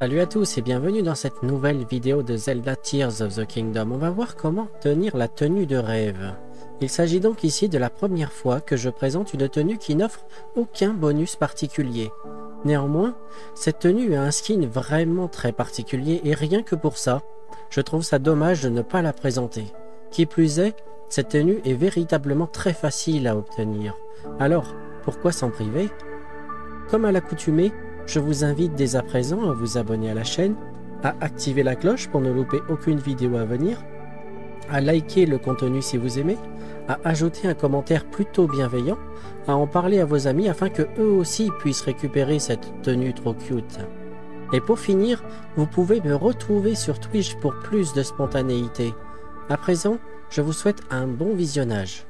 Salut à tous et bienvenue dans cette nouvelle vidéo de Zelda Tears of the Kingdom. On va voir comment tenir la tenue de rêve. Il s'agit donc ici de la première fois que je présente une tenue qui n'offre aucun bonus particulier. Néanmoins, cette tenue a un skin vraiment très particulier et rien que pour ça, je trouve ça dommage de ne pas la présenter. Qui plus est, cette tenue est véritablement très facile à obtenir. Alors, pourquoi s'en priver? Comme à l'accoutumée, je vous invite dès à présent à vous abonner à la chaîne, à activer la cloche pour ne louper aucune vidéo à venir, à liker le contenu si vous aimez, à ajouter un commentaire plutôt bienveillant, à en parler à vos amis afin que eux aussi puissent récupérer cette tenue trop cute. Et pour finir, vous pouvez me retrouver sur Twitch pour plus de spontanéité. À présent, je vous souhaite un bon visionnage.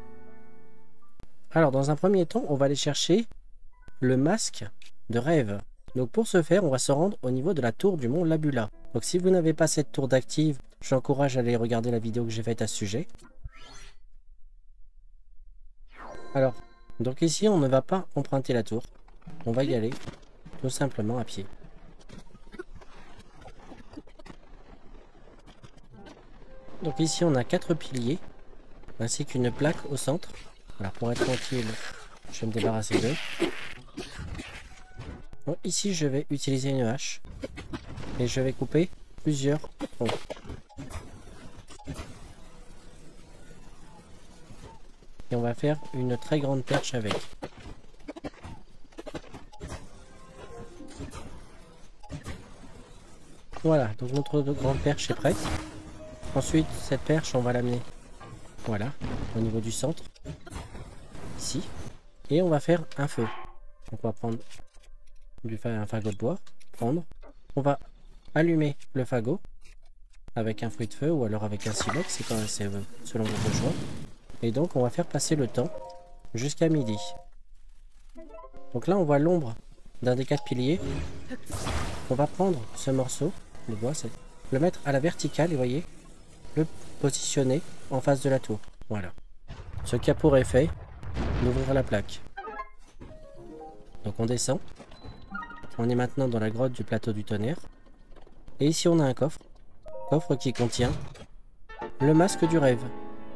Alors dans un premier temps, on va aller chercher le masque de rêve. Donc pour ce faire, on va se rendre au niveau de la tour du mont Labula. Donc si vous n'avez pas cette tour d'active, j'encourage à aller regarder la vidéo que j'ai faite à ce sujet. Alors, donc ici on ne va pas emprunter la tour. On va y aller tout simplement à pied. Donc ici on a 4 piliers, ainsi qu'une plaque au centre. Alors pour être tranquille, je vais me débarrasser d'eux. Bon, ici je vais utiliser une hache et je vais couper plusieurs troncs. Et on va faire une très grande perche avec. Voilà, donc notre grande perche est prête. Ensuite, cette perche, on va l'amener, voilà, au niveau du centre, ici. Et on va faire un feu. Donc on va prendre un fagot de bois, on va allumer le fagot avec un fruit de feu ou alors avec un silex, c'est selon votre choix. Et donc on va faire passer le temps jusqu'à midi. Donc là on voit l'ombre d'un des 4 piliers. On va prendre ce morceau, le bois, le mettre à la verticale et voyez, le positionner en face de la tour. Voilà. Ce qui a pour effet d'ouvrir la plaque. Donc on descend. On est maintenant dans la grotte du plateau du tonnerre. Et ici on a un coffre. Coffre qui contient le masque du rêve.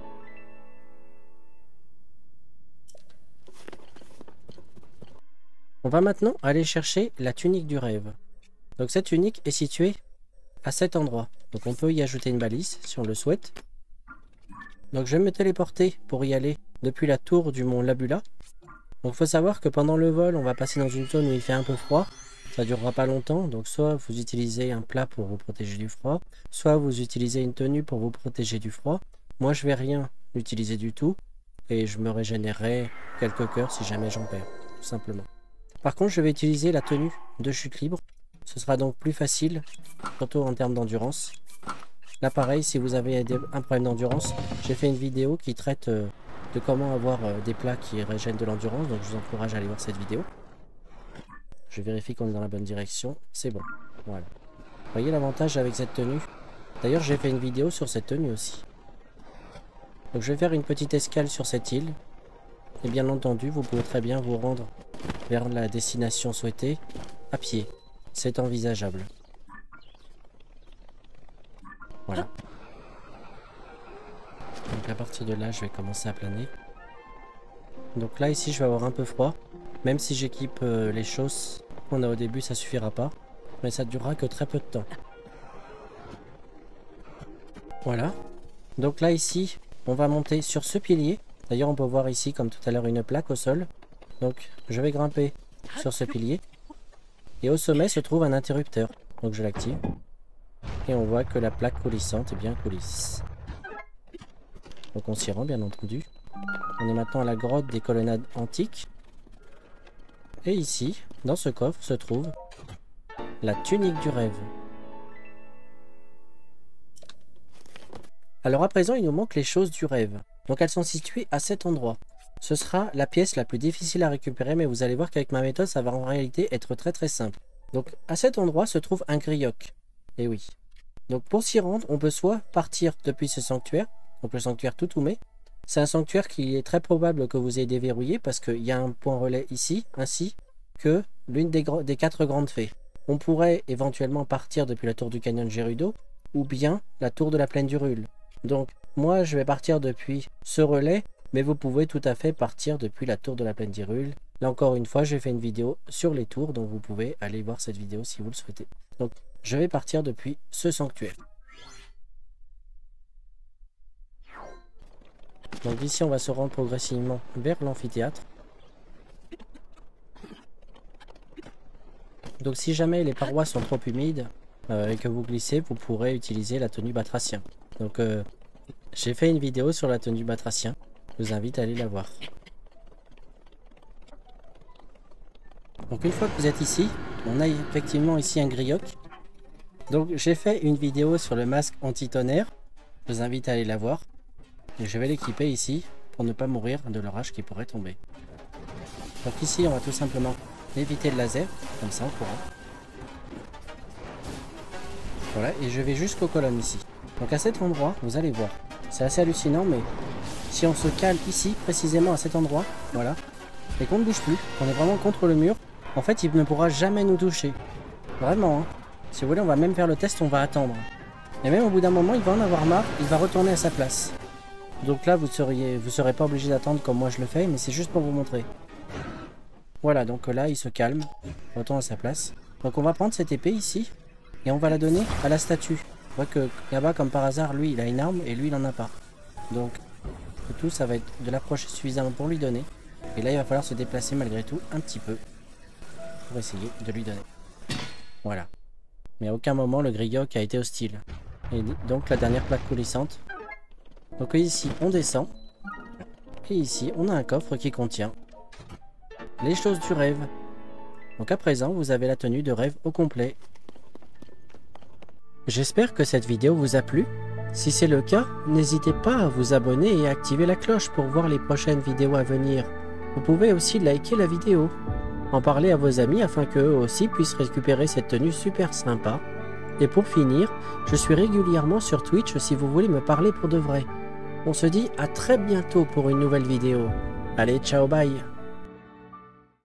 On va maintenant aller chercher la tunique du rêve. Donc cette tunique est située à cet endroit. Donc on peut y ajouter une balise si on le souhaite. Donc je vais me téléporter pour y aller depuis la tour du mont Labula. Donc il faut savoir que pendant le vol, on va passer dans une zone où il fait un peu froid. Ça ne durera pas longtemps, donc soit vous utilisez un plat pour vous protéger du froid, soit vous utilisez une tenue pour vous protéger du froid. Moi je vais rien utiliser du tout, et je me régénérerai quelques cœurs si jamais j'en perds, tout simplement. Par contre je vais utiliser la tenue de chute libre, ce sera donc plus facile, surtout en termes d'endurance. Là pareil, si vous avez un problème d'endurance, j'ai fait une vidéo qui traite de comment avoir des plats qui régènent de l'endurance, donc je vous encourage à aller voir cette vidéo. Je vérifie qu'on est dans la bonne direction. C'est bon. Voilà. Vous voyez l'avantage avec cette tenue. D'ailleurs, j'ai fait une vidéo sur cette tenue aussi. Donc, je vais faire une petite escale sur cette île. Et bien entendu, vous pouvez très bien vous rendre vers la destination souhaitée à pied. C'est envisageable. Voilà. Donc, à partir de là, je vais commencer à planer. Donc là, ici, je vais avoir un peu froid. Même si j'équipe les choses qu'on a au début, ça suffira pas. Mais ça durera que très peu de temps. Voilà. Donc là, ici, on va monter sur ce pilier. D'ailleurs, on peut voir ici, comme tout à l'heure, une plaque au sol. Donc, je vais grimper sur ce pilier. Et au sommet se trouve un interrupteur. Donc, je l'active. Et on voit que la plaque coulissante est bien coulisse. Donc, on s'y rend, bien entendu. On est maintenant à la grotte des colonnades antiques. Et ici, dans ce coffre, se trouve la tunique du rêve. Alors à présent, il nous manque les choses du rêve. Donc elles sont situées à cet endroit. Ce sera la pièce la plus difficile à récupérer, mais vous allez voir qu'avec ma méthode, ça va en réalité être très très simple. Donc à cet endroit se trouve un grioc. Et oui. Donc pour s'y rendre, on peut soit partir depuis ce sanctuaire, donc le sanctuaire Tutume. C'est un sanctuaire qui est très probable que vous ayez déverrouillé parce qu'il y a un point relais ici, ainsi que l'une des 4 grandes fées. on pourrait éventuellement partir depuis la tour du canyon Gerudo ou bien la tour de la plaine d'Hyrule. Donc moi je vais partir depuis ce relais, mais vous pouvez tout à fait partir depuis la tour de la plaine d'Hyrule. Là encore une fois, j'ai fait une vidéo sur les tours, donc vous pouvez aller voir cette vidéo si vous le souhaitez. Donc je vais partir depuis ce sanctuaire. Donc ici on va se rendre progressivement vers l'amphithéâtre. Donc si jamais les parois sont trop humides et que vous glissez, vous pourrez utiliser la tenue batracien. Donc j'ai fait une vidéo sur la tenue batracien, je vous invite à aller la voir. Donc une fois que vous êtes ici, on a effectivement ici un grioc. Donc j'ai fait une vidéo sur le masque anti-tonnerre, je vous invite à aller la voir. Et je vais l'équiper ici pour ne pas mourir de l'orage qui pourrait tomber. Donc ici on va tout simplement éviter le laser, comme ça en courant. Voilà, et je vais jusqu'aux colonnes ici. Donc à cet endroit, vous allez voir, c'est assez hallucinant, mais si on se cale ici, précisément à cet endroit, voilà, et qu'on ne bouge plus, qu'on est vraiment contre le mur, en fait il ne pourra jamais nous toucher. Vraiment, hein. Si vous voulez, on va même faire le test, on va attendre. Et même au bout d'un moment, il va en avoir marre, il va retourner à sa place. Donc là, vous serez pas obligé d'attendre comme moi je le fais, mais c'est juste pour vous montrer. Voilà, donc là, il se calme, retourne à sa place. Donc on va prendre cette épée ici, et on va la donner à la statue. On voit que là-bas, comme par hasard, lui, il a une arme, et lui, il en a pas. Donc, le tout, ça va être de l'approcher suffisamment pour lui donner. Et là, il va falloir se déplacer malgré tout un petit peu, pour essayer de lui donner. Voilà. Mais à aucun moment, le grioc a été hostile. Et donc, la dernière plaque coulissante. Donc ici, on descend. Et ici, on a un coffre qui contient les choses du rêve. Donc à présent, vous avez la tenue de rêve au complet. J'espère que cette vidéo vous a plu. Si c'est le cas, n'hésitez pas à vous abonner et à activer la cloche pour voir les prochaines vidéos à venir. Vous pouvez aussi liker la vidéo. En parler à vos amis afin qu'eux aussi puissent récupérer cette tenue super sympa. Et pour finir, je suis régulièrement sur Twitch si vous voulez me parler pour de vrai. On se dit à très bientôt pour une nouvelle vidéo. Allez, ciao, bye!